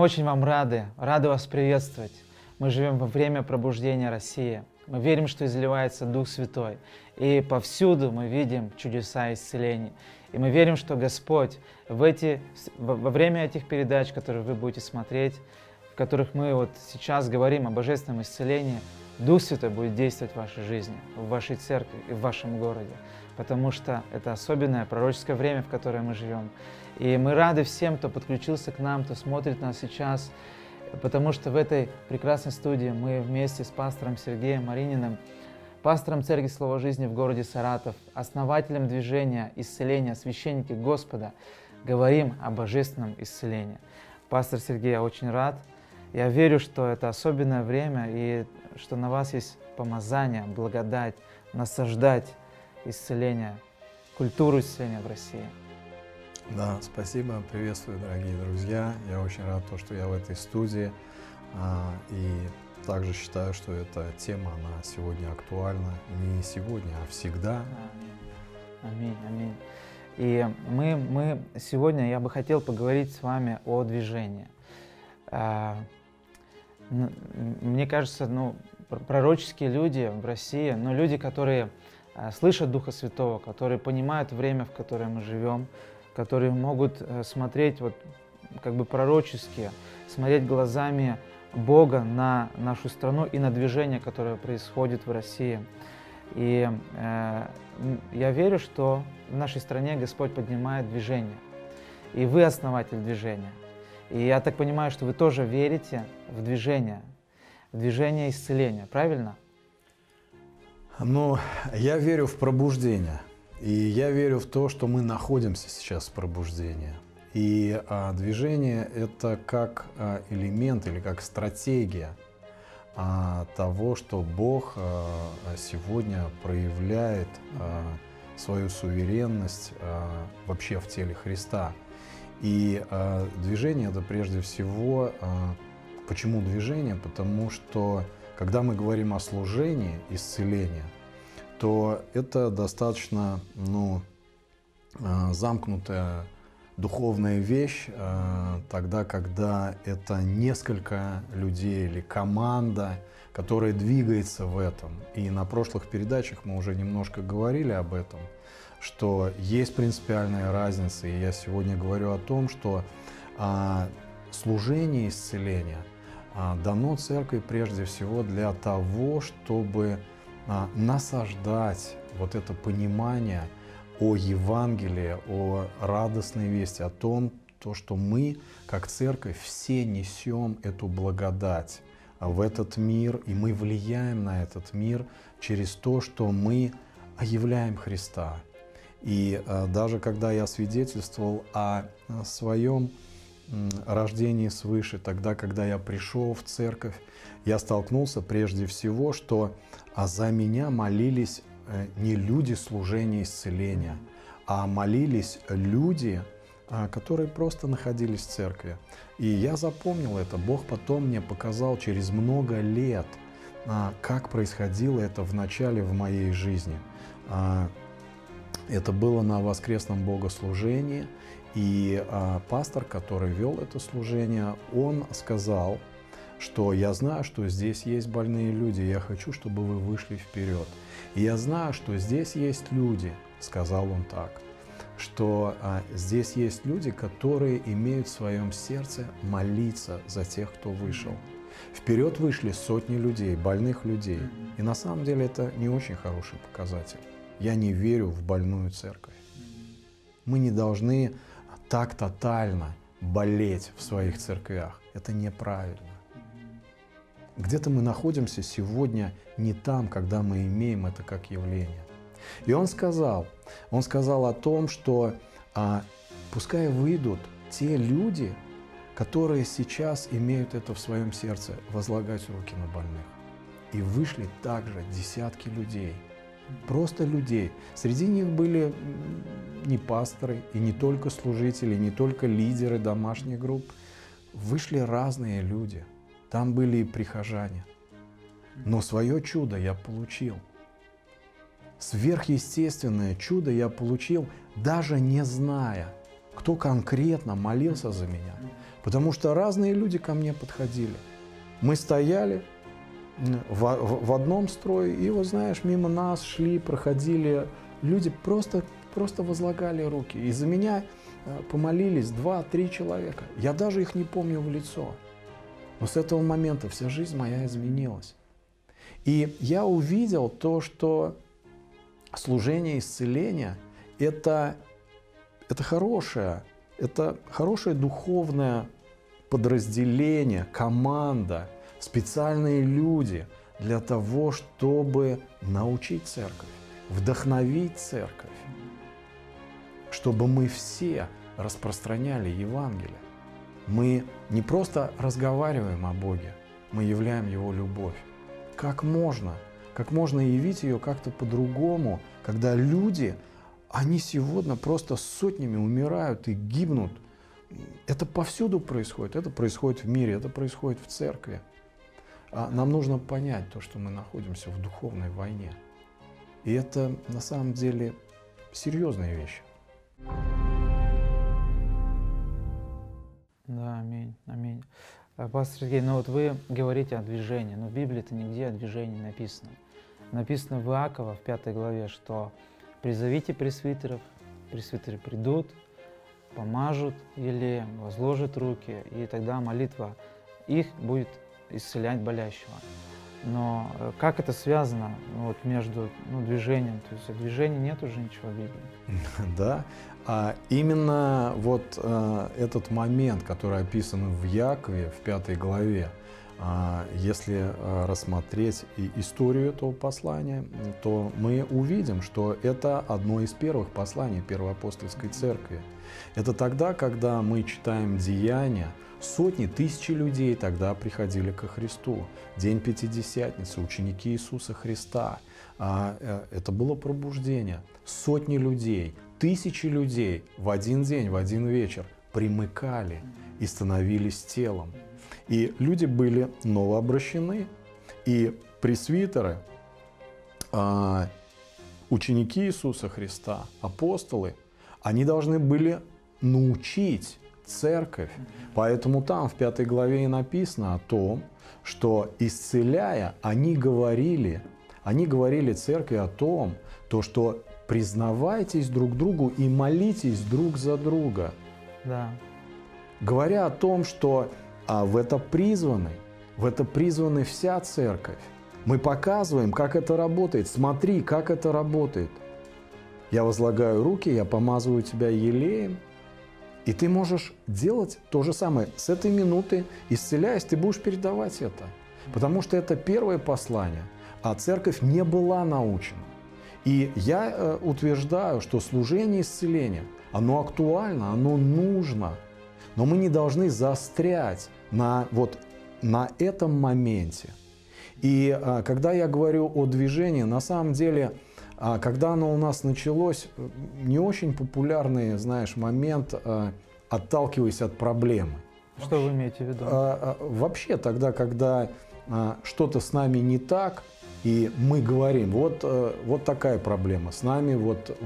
очень вам рады вас приветствовать. Мы живем во время пробуждения России. Мы верим, что изливается Дух Святой. И повсюду мы видим чудеса исцелений. И мы верим, что Господь во время этих передач, которые вы будете смотреть, в которых мы вот сейчас говорим о божественном исцелении, Дух Святой будет действовать в вашей жизни, в вашей церкви и в вашем городе. Потому что это особенное пророческое время, в которое мы живем. И мы рады всем, кто подключился к нам, кто смотрит нас сейчас, потому что в этой прекрасной студии мы вместе с пастором Сергеем Марининым, пастором Церкви Слово Жизни в городе Саратов, основателем движения исцеления, священники Господа, говорим о божественном исцелении. Пастор Сергей, я очень рад. Я верю, что это особенное время и что на вас есть помазание, благодать, насаждать исцеление, культуру исцеления в России. Да, спасибо, приветствую, дорогие друзья. Я очень рад, что я в этой студии. И также считаю, что эта тема, она сегодня актуальна. Не сегодня, а всегда. Аминь, аминь. И мы сегодня, я бы хотел поговорить с вами о движении. Мне кажется, пророческие люди в России, люди, которые слышат Духа Святого, которые понимают время, в которое мы живем, которые могут смотреть пророчески, смотреть глазами Бога на нашу страну и на движение, которое происходит в России. И я верю, что в нашей стране Господь поднимает движение. И вы основатель движения. И я так понимаю, что вы тоже верите в движение исцеления, правильно? Я верю в пробуждение. И я верю в то, что мы находимся сейчас в пробуждении. И движение – это как элемент или как стратегия того, что Бог сегодня проявляет свою суверенность вообще в теле Христа. И движение – это прежде всего… Почему движение? Потому что, когда мы говорим о служении исцеления, то это достаточно замкнутая духовная вещь, тогда, когда это несколько людей или команда, которая двигается в этом. И на прошлых передачах мы уже немножко говорили об этом, что есть принципиальная разница. И я сегодня говорю о том, что служение исцеления дано церкви прежде всего для того, чтобы насаждать вот это понимание о Евангелии, о радостной вести, о том, что мы, как церковь, все несем эту благодать в этот мир, и мы влияем на этот мир через то, что мы являем Христа. И даже когда я свидетельствовал о своем рождении свыше, тогда, когда я пришел в церковь, я столкнулся прежде всего, что за меня молились не люди служения исцеления, а молились люди, которые просто находились в церкви. И я запомнил это. Бог потом мне показал через много лет, как происходило это в начале в моей жизни. Это было на воскресном богослужении, и пастор, который вел это служение, он сказал, что я знаю, что здесь есть больные люди, я хочу, чтобы вы вышли вперед. И я знаю, что здесь есть люди, сказал он так, что здесь есть люди, которые имеют в своем сердце молиться за тех, кто вышел. Вперед вышли сотни людей, больных людей. И на самом деле это не очень хороший показатель. Я не верю в больную церковь. Мы не должны так тотально болеть в своих церквях. Это неправильно. Где-то мы находимся сегодня не там, когда мы имеем это как явление. И он сказал о том, что пускай выйдут те люди, которые сейчас имеют это в своем сердце, возлагать руки на больных. И вышли также десятки людей, просто людей. Среди них были не пасторы, и не только служители, не только лидеры домашних групп. Вышли разные люди. Там были и прихожане. Но свое чудо я получил. Сверхъестественное чудо я получил, даже не зная, кто конкретно молился за меня. Потому что разные люди ко мне подходили. Мы стояли в одном строе, и, вот знаешь, мимо нас шли, проходили люди, просто возлагали руки. И за меня помолились 2-3 человека. Я даже их не помню в лицо. Но с этого момента вся жизнь моя изменилась. И я увидел то, что служение исцеления – это хорошее духовное подразделение, команда, специальные люди для того, чтобы научить церковь, вдохновить церковь, чтобы мы все распространяли Евангелие. Мы не просто разговариваем о Боге, мы являем Его любовь. Как можно явить ее как-то по-другому, когда люди, они сегодня просто сотнями умирают и гибнут. Это повсюду происходит, это происходит в мире, это происходит в церкви. Нам нужно понять то, что мы находимся в духовной войне. И это на самом деле серьезные вещи. Да, аминь, аминь. Пастор Сергей, ну вот вы говорите о движении, но в Библии-то нигде о движении написано. Написано в Иакова, в 5 главе, что «Призовите пресвитеров, пресвитеры придут, помажут елеем, возложат руки, и тогда молитва их будет исцелять болящего». Но как это связано вот, между движением? То есть движения нет уже ничего в Библии. Да, именно вот этот момент, который описан в Якове, в 5 главе, если рассмотреть и историю этого послания, то мы увидим, что это одно из первых посланий Первоапостольской церкви. Это тогда, когда мы читаем Деяния, сотни, тысячи людей тогда приходили ко Христу. День Пятидесятницы, ученики Иисуса Христа. Это было пробуждение. Сотни людей, тысячи людей в один день, в один вечер примыкали и становились телом. И люди были новообращены, и пресвитеры, ученики Иисуса Христа, апостолы, они должны были научить церковь. Поэтому там в 5 главе и написано о том, что исцеляя, они говорили церкви о том, что признавайтесь друг другу и молитесь друг за друга. Да. Говоря о том, что в это призваны вся церковь. Мы показываем, как это работает. Смотри, как это работает. Я возлагаю руки, я помазываю тебя елеем. И ты можешь делать то же самое. С этой минуты, исцеляясь, ты будешь передавать это. Потому что это первое послание, а церковь не была научена. И я утверждаю, что служение исцеления, оно актуально, оно нужно. Но мы не должны заострять на этом моменте. И когда я говорю о движении, на самом деле, когда оно у нас началось, не очень популярный, знаешь, момент, отталкиваясь от проблемы. Что вы имеете в виду? Вообще тогда, когда что-то с нами не так, и мы говорим, вот такая проблема с нами,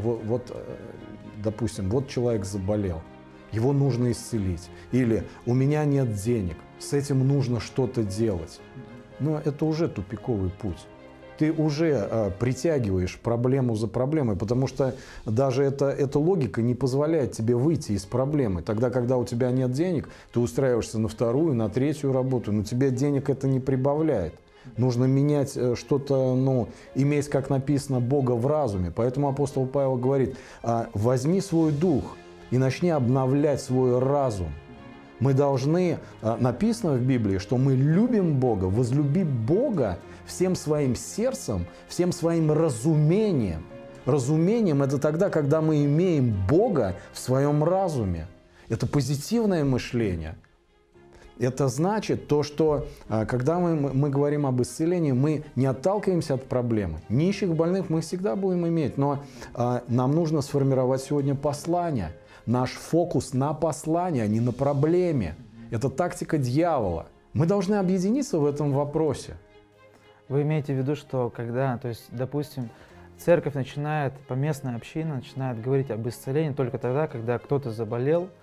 допустим, вот человек заболел, его нужно исцелить. Или у меня нет денег, с этим нужно что-то делать. Но это уже тупиковый путь. Ты уже притягиваешь проблему за проблемой, потому что даже эта логика не позволяет тебе выйти из проблемы. Тогда, когда у тебя нет денег, ты устраиваешься на вторую, на третью работу, но тебе денег это не прибавляет. Нужно менять что-то, иметь, как написано, Бога в разуме. Поэтому апостол Павел говорит, возьми свой дух и начни обновлять свой разум. Мы должны, написано в Библии, что мы любим Бога, возлюби Бога всем своим сердцем, всем своим разумением. Разумением – это тогда, когда мы имеем Бога в своем разуме. Это позитивное мышление. Это значит то, что когда мы говорим об исцелении, мы не отталкиваемся от проблемы. Нищих, больных мы всегда будем иметь, но нам нужно сформировать сегодня послание. Наш фокус на послании, а не на проблеме. Это тактика дьявола. Мы должны объединиться в этом вопросе. Вы имеете в виду, что когда, то есть, допустим, церковь начинает, поместная община начинает говорить об исцелении только тогда, когда кто-то заболел,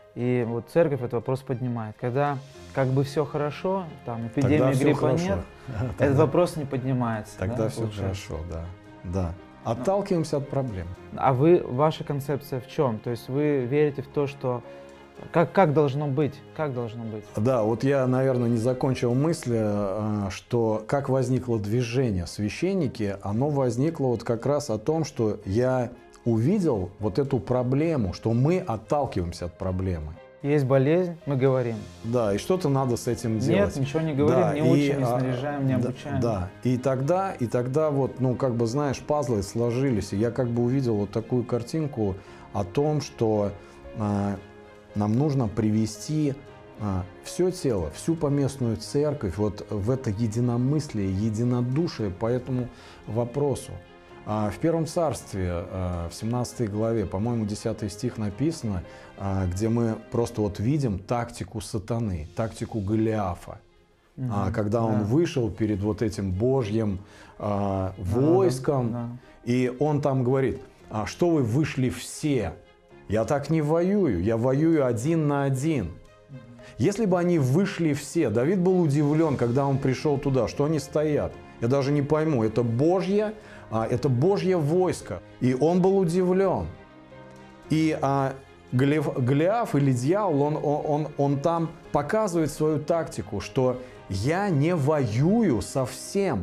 И вот церковь этот вопрос поднимает. Когда как бы все хорошо, там эпидемии Тогда всё гриппа хорошо. нет, Тогда- этот вопрос не поднимается. Тогда да, все получается. хорошо, да. Да. Отталкиваемся от проблем. А ваша концепция в чем? То есть вы верите в то, что как должно быть? Как должно быть? Да, вот я, наверное, не закончил мысль, что как возникло движение священники, оно возникло вот как раз о том, что я увидел вот эту проблему, что мы отталкиваемся от проблемы. Есть болезнь, мы говорим. Да, и что-то надо с этим делать. Нет, ничего не говорим, Да, не и, учим, не снаряжаем, не обучаем. Да, и тогда вот, ну, как бы, знаешь, пазлы сложились, и я как бы увидел вот такую картинку о том, что нам нужно привести все тело, всю поместную церковь вот в это единомыслие, единодушие по этому вопросу. В Первом Царстве, в 17 главе, по-моему, 10 стих написано, где мы просто вот видим тактику сатаны, тактику Голиафа. Когда он вышел перед вот этим Божьим войском, и он там говорит, что вы вышли все, я так не воюю, я воюю 1 на 1. Если бы они вышли все, Давид был удивлен, когда он пришел туда, что они стоят. Я даже не пойму, это Божье войско. И он был удивлен. И Голиаф или дьявол, он там показывает свою тактику, что я не воюю со всеми.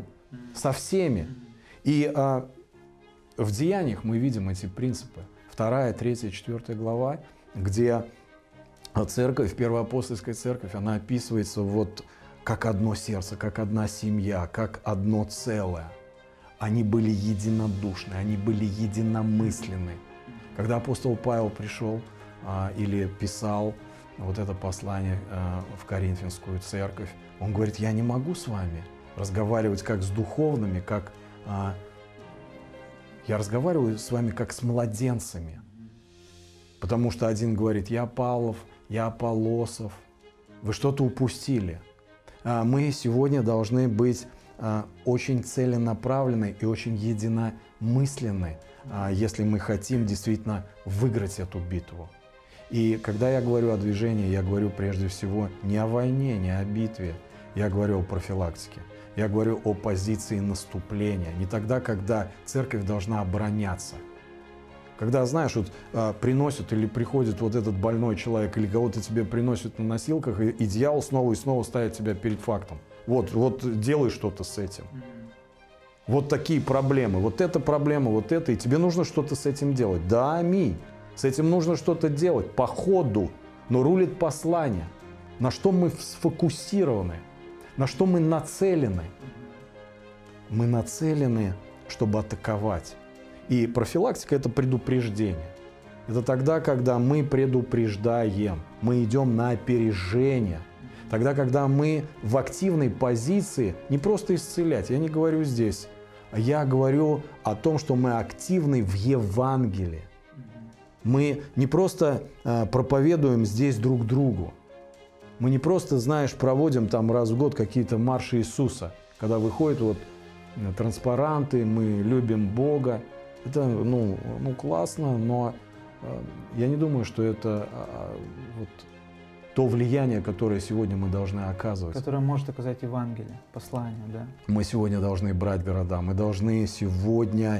И в Деяниях мы видим эти принципы. 2, 3, 4 глава, где церковь, первоапостольская церковь, она описывается вот как одно сердце, как одна семья, как одно целое. Они были единодушны, они были единомысленны. Когда апостол Павел пришел или писал вот это послание в Коринфянскую церковь, он говорит, я не могу с вами разговаривать как с духовными, я разговариваю с вами как с младенцами. Потому что один говорит, я Павлов, я Аполлосов, вы что-то упустили. Мы сегодня должны быть очень целенаправленны и очень единомысленны, если мы хотим действительно выиграть эту битву. И когда я говорю о движении, я говорю прежде всего не о войне, не о битве, я говорю о профилактике. Я говорю о позиции наступления. Не тогда, когда церковь должна обороняться. Когда, знаешь, вот приносят или приходит вот этот больной человек, или кого-то тебе приносят на носилках, и дьявол снова и снова ставит тебя перед фактом. Вот делай что-то с этим. Вот такие проблемы, вот эта проблема, вот это, и тебе нужно что-то с этим делать. Да, аминь. С этим нужно что-то делать по ходу, но рулит послание. На что мы сфокусированы, на что мы нацелены. Мы нацелены, чтобы атаковать. И профилактика – это предупреждение. Это тогда, когда мы предупреждаем, мы идем на опережение. Тогда, когда мы в активной позиции не просто исцелять, я не говорю здесь, а я говорю о том, что мы активны в Евангелии. Мы не просто проповедуем здесь друг другу. Мы не просто, знаешь, проводим там раз в год какие-то марши Иисуса, когда выходят вот транспаранты, мы любим Бога. Это, ну классно, но я не думаю, что это вот то влияние, которое сегодня мы должны оказывать. Которое может оказать Евангелие, послание, да. Мы сегодня должны брать города, мы должны сегодня...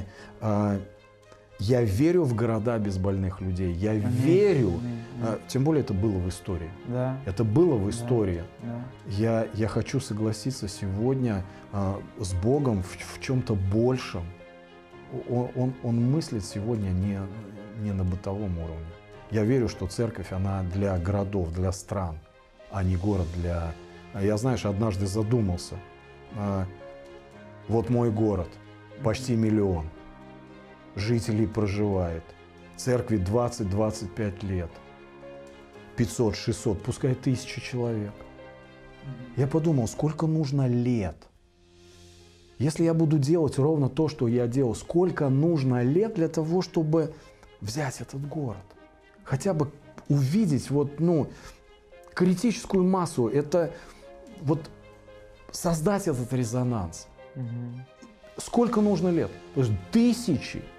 Я верю в города без больных людей, я верю, тем более это было в истории. Да. Это было в истории. Да. Я хочу согласиться сегодня с Богом в чем-то большем. Он мыслит сегодня не на бытовом уровне. Я верю, что церковь, она для городов, для стран, а не город для... Я, знаешь, однажды задумался. Вот мой город, почти 1 миллион жителей проживает. Церкви 20-25 лет. 500, 600, пускай 1000 человек. Я подумал, сколько нужно лет. Если я буду делать ровно то, что я делал, сколько нужно лет для того, чтобы взять этот город? Хотя бы увидеть критическую массу, это вот создать этот резонанс. Сколько нужно лет? То есть 1000.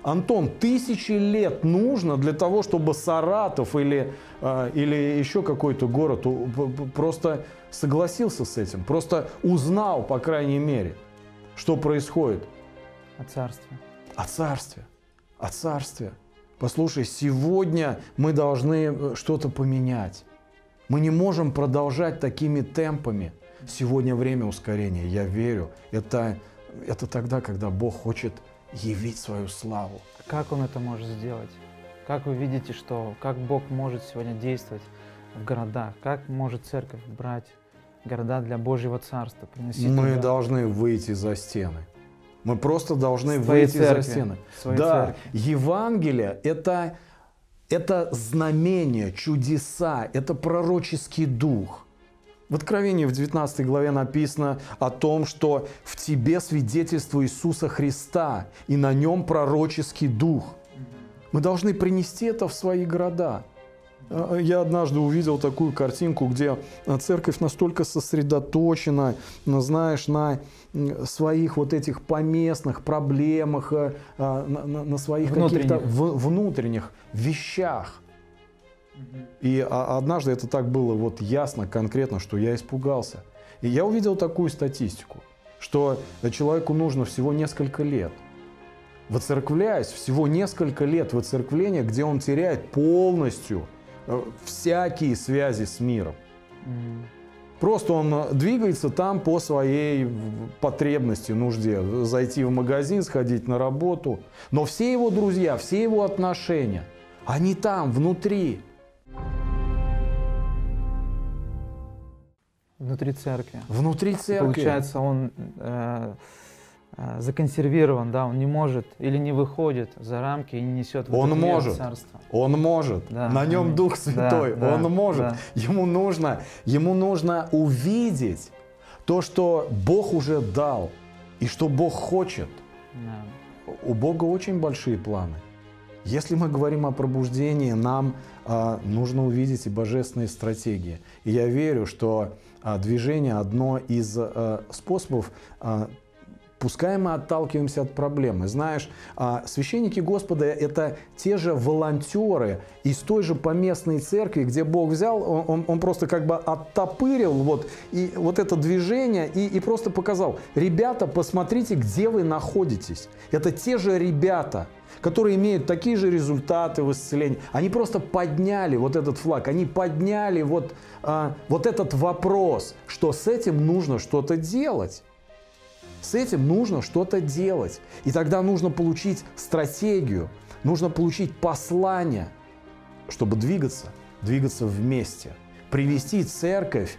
Антон, 1000 лет нужно для того, чтобы Саратов или еще какой-то город просто согласился с этим, просто узнал, по крайней мере, что происходит. О царстве. О царстве. О царстве. Послушай, сегодня мы должны что-то поменять. Мы не можем продолжать такими темпами. Сегодня время ускорения, я верю. Это тогда, когда Бог хочет явить свою славу. Как Он это может сделать? Как вы видите, как Бог может сегодня действовать в городах? Как может церковь брать города для Божьего Царства? Мы должны выйти за стены. Мы просто должны выйти за стены. Да, Евангелие – это знамение, чудеса, это пророческий дух. В Откровении в 19 главе написано о том, что в тебе свидетельство Иисуса Христа, и на нем пророческий дух. Мы должны принести это в свои города. Я однажды увидел такую картинку, где церковь настолько сосредоточена, знаешь, на своих вот этих поместных проблемах, на своих каких-то внутренних вещах. И однажды это так было вот ясно, конкретно, что я испугался. И я увидел такую статистику, что человеку нужно всего несколько лет, воцерквляясь, всего несколько лет воцерквления, где он теряет полностью всякие связи с миром. Просто он двигается там по своей потребности, нужде. Зайти в магазин, сходить на работу. Но все его друзья, все его отношения, они там, внутри. Внутри церкви. Внутри церкви. Получается, он законсервирован, да, он не может или не выходит за рамки и не несет в он может. Царство. Он может. Да, на нем Дух Святой. Да, он может. Да. Ему нужно увидеть то, что Бог уже дал и что Бог хочет. Да. У Бога очень большие планы. Если мы говорим о пробуждении, нам нужно увидеть и божественные стратегии. И я верю, что движение одно из способов. Пускай мы отталкиваемся от проблемы. Знаешь, священники Господа – это те же волонтеры из той же поместной церкви, где Бог взял, он просто как бы оттопырил вот это движение и просто показал: ребята, посмотрите, где вы находитесь. Это те же ребята, которые имеют такие же результаты в исцелении. Они просто подняли вот этот флаг, они подняли вот этот вопрос, что с этим нужно что-то делать. С этим нужно что-то делать. И тогда нужно получить стратегию, нужно получить послание, чтобы двигаться вместе, привести церковь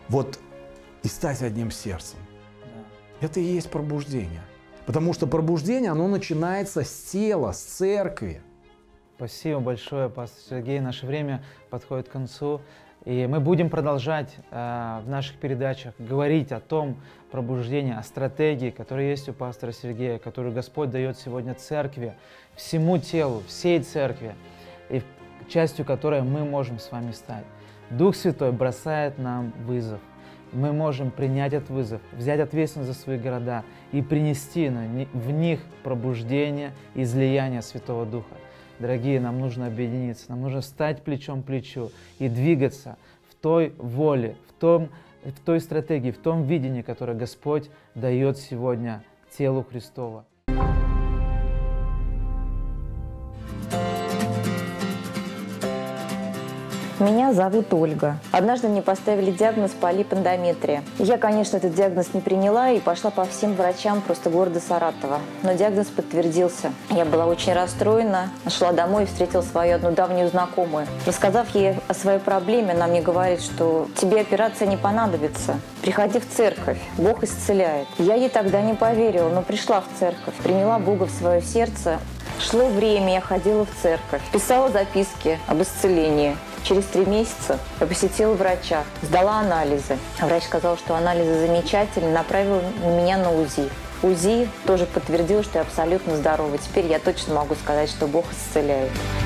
и стать одним сердцем. Да. Это и есть пробуждение. Потому что пробуждение, оно начинается с тела, с церкви. Спасибо большое, пастор Сергей. Наше время подходит к концу. И мы будем продолжать в наших передачах говорить о том пробуждении, о стратегии, которая есть у пастора Сергея, которую Господь дает сегодня церкви, всему телу, всей церкви, и частью которой мы можем с вами стать. Дух Святой бросает нам вызов. Мы можем принять этот вызов, взять ответственность за свои города и принести в них пробуждение и излияние Святого Духа. Дорогие, нам нужно объединиться, нам нужно стать плечом к плечу и двигаться в той воле, в той стратегии, в том видении, которое Господь дает сегодня телу Христова. Меня зовут Ольга. Однажды мне поставили диагноз полипэндометрия. Я, конечно, этот диагноз не приняла и пошла по всем врачам просто города Саратова. Но диагноз подтвердился. Я была очень расстроена, шла домой и встретила свою одну давнюю знакомую. Рассказав ей о своей проблеме, она мне говорит, что тебе операция не понадобится. Приходи в церковь, Бог исцеляет. Я ей тогда не поверила, но пришла в церковь, приняла Бога в свое сердце. Шло время, я ходила в церковь, писала записки об исцелении. Через 3 месяца я посетила врача, сдала анализы. Врач сказал, что анализы замечательные, направил меня на УЗИ. УЗИ тоже подтвердил, что я абсолютно здорова. Теперь я точно могу сказать, что Бог исцеляет.